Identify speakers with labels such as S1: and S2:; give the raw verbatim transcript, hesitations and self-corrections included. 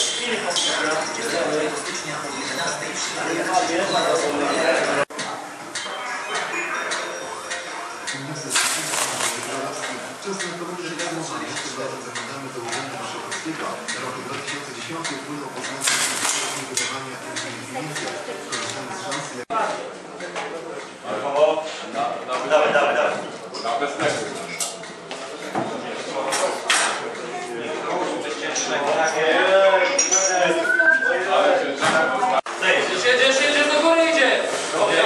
S1: Wczesny ekonomii żeglarstwa zaglądamy do urzędu marszałkowskiego. Rok dwa tysiące dziesiąty wpłynął pod względem wydawania pieniędzy, korzystając z szansy.
S2: Dawaj, dawaj, dawaj.
S3: Na bezpieku.
S2: Jedziesz, jedziesz, do góry idzie!